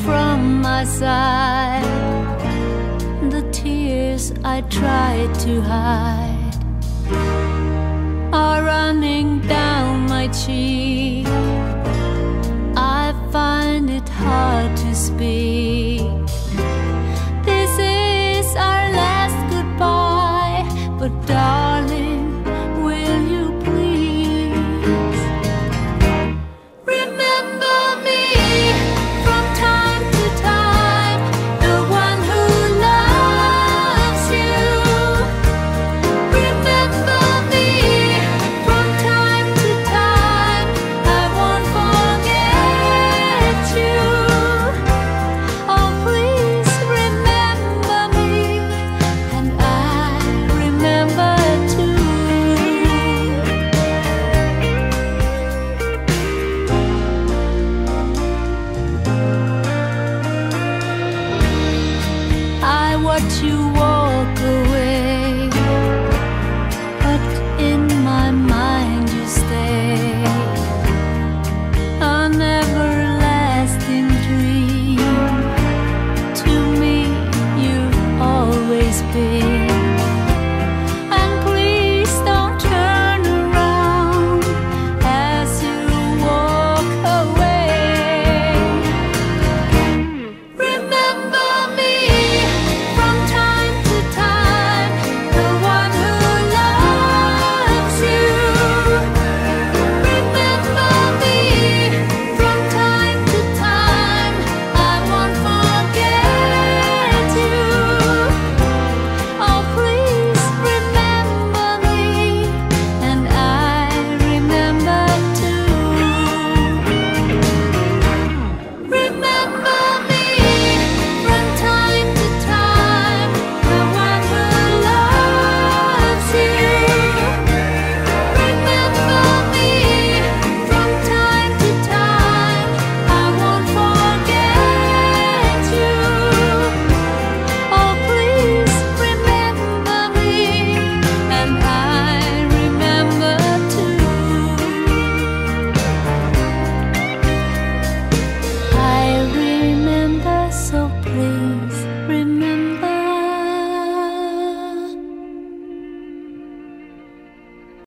from my side. The tears I tried to hide are running down my cheek. I find it hard to speak. This is our last goodbye, but darling, will you please remember me from time to time, the one who loves you. Remember me from time to time, I won't forget you. Oh, please remember me, and I remember too. I watch you walk